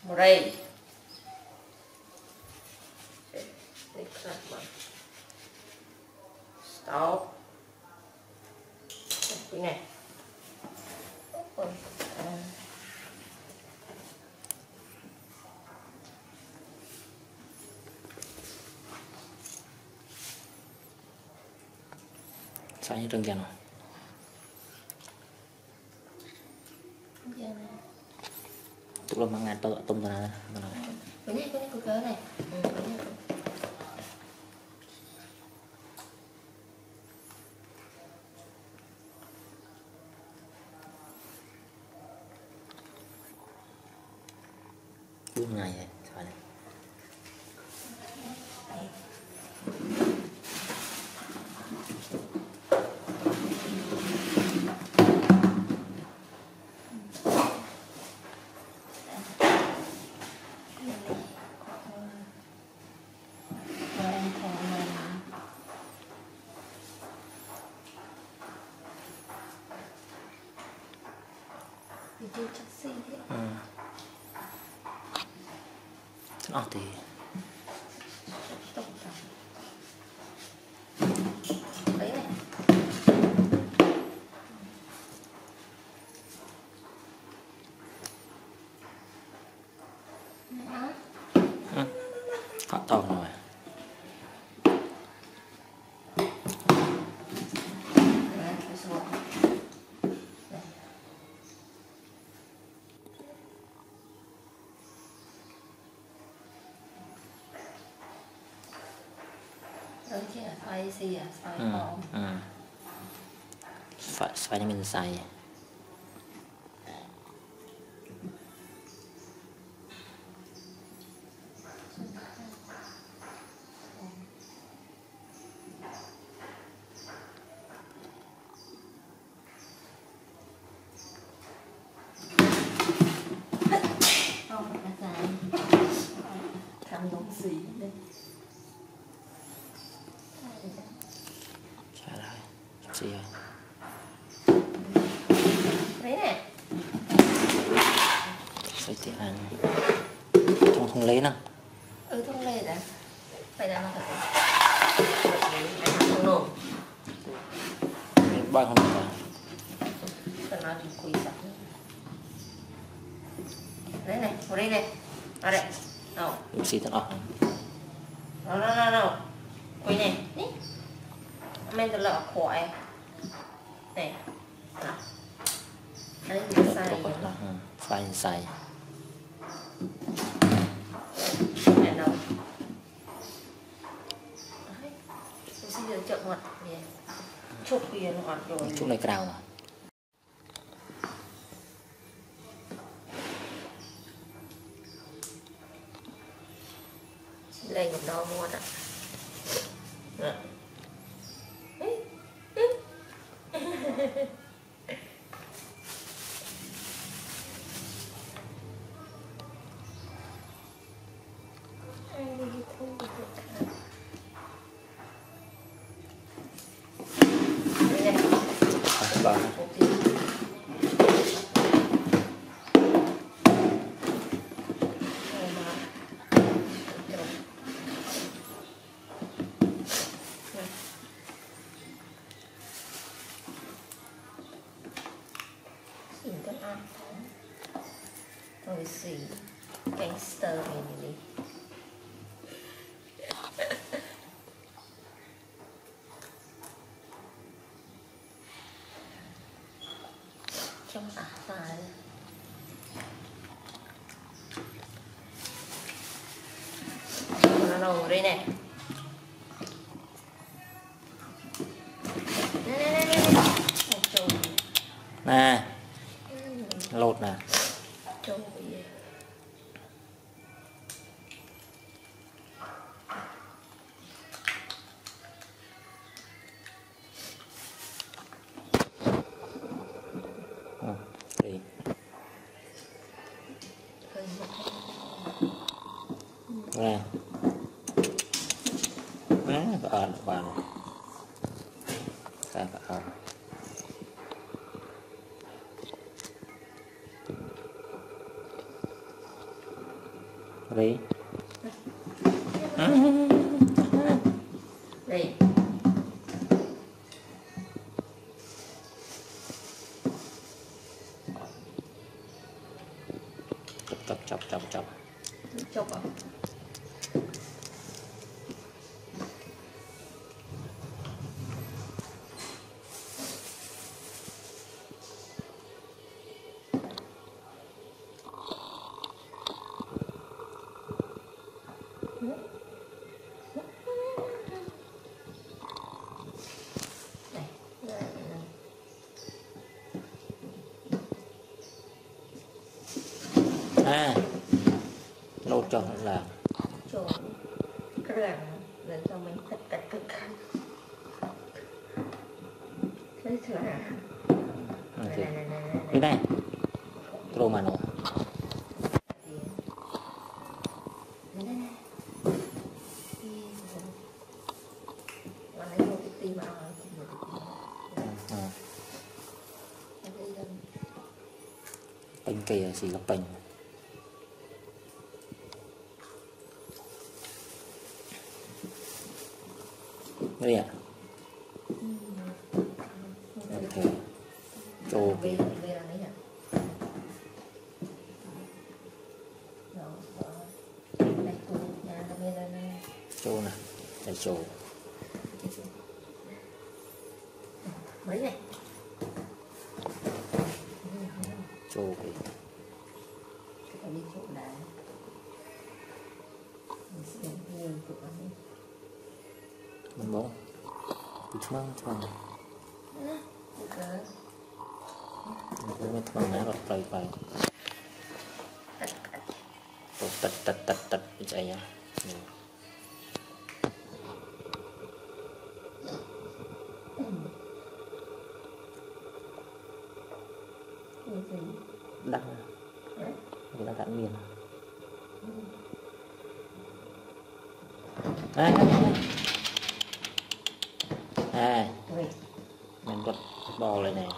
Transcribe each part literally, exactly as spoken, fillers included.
đây stop cái này sao như trơn dần tức là mang ngàn tôi tung ra này cái này cái này cái này bốn ngày rồi phải này. Video chắc xinh thế. Ừ. Ờ thì đấy này. ừ. Họ to rồi. Đó chứ là xoay xì à, xoay ừ. bóng. ừ. Phải, phải để mình xài. Thằng giống gì đây. Trả lại. Gì rồi? Đấy nè. Phải tiền ăn. Không không lấy đâu. Ừ không lấy đã. Phải làm thật. Không nổ. Bao không được. Cần nói thì quỳ sẵn. Đấy này, vào đây này. Vào đây. Đâu. Xì tận ọc. Đâu đâu đâu đâu. Quỳ này. Ní. Mình tự lọ khỏi. Này. Nào. Đấy mình xài. Phải xài. Mẹ đâu. Đấy. Tôi xin được chậm ngọt. Chụp kia nó ngọt rồi. Chút này cào à. Lên một đo mua ạ. Vâng. Rồi xỉ gangster này đi. Trong ả phải nó đâu ở đây này. Nè nè nè nè. Nè. Lột nè. Trời Ừ. Đi. Nè. Má vào vào. Sao vào. Đi. Đi. Chọc chọc chọc chọc chọc. Chọc à? À, nốt cho là Chỗ cái ràng lần sau mình cắt cắt cắt cắt thế là này này này này như này rồi mà nó bánh kia chỉ là bánh đây ạ ok trâu về về là đấy hả này cô nhà là bên này trâu nè đây trâu mấy này trâu kì cái đi chỗ này mình sẽ nhiều chỗ này mình bóng bị thăng thăng mình thăng nè bật bay bay tật tật tật tật tật bị chạy nhá đăng người ta đạn miền à à mình bật bò lên này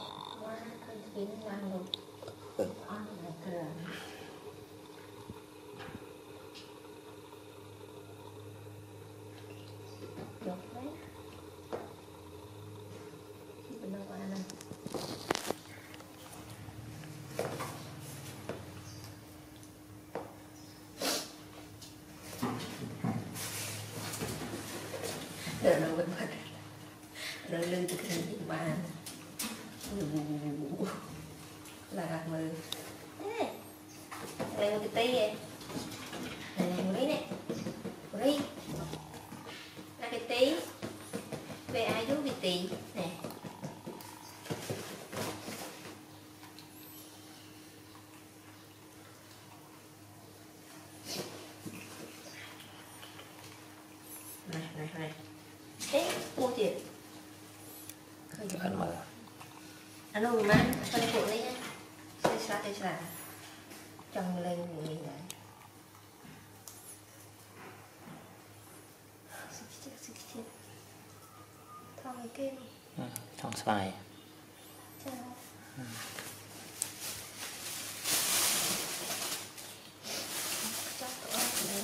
đợi nó vẫn vẫn đợi lưng từ cái gì mà là gạt mờ đây một cái tí vậy này một tí này một tí là cái tí về ai giúp cái tí nè này này này thế mua tiền ăn mở anh ơi má phân phụ đấy nhá xe xa tay xa trồng lên của mình đấy thôi cái kia thong xoài chào chắc tụi em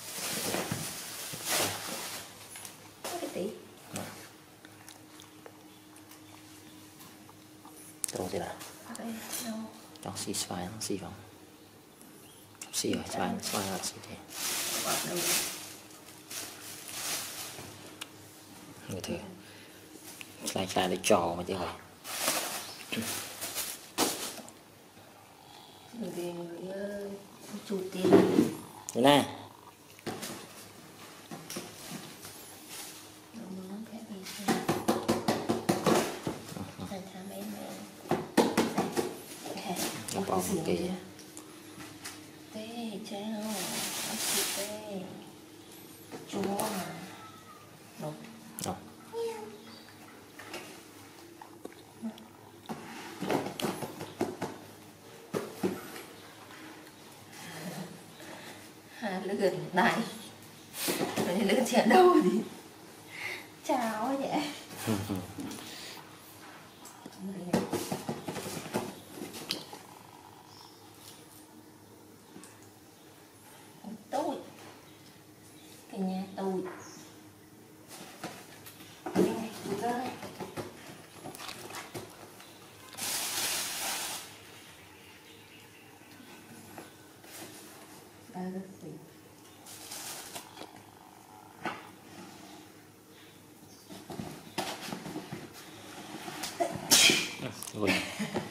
cái tí đâu thế nào trong xì xoài nó xì vào xì ở xoài xoài là xì thế người thử xoài xoài để trò mà chứ vậy người người chủ tiền thế này nó bỏ một cái tê chéo ác sĩ tê chúa đúng đâu hà lươn này rồi lươn chèo đâu thì chào vậy Everything. Rồi.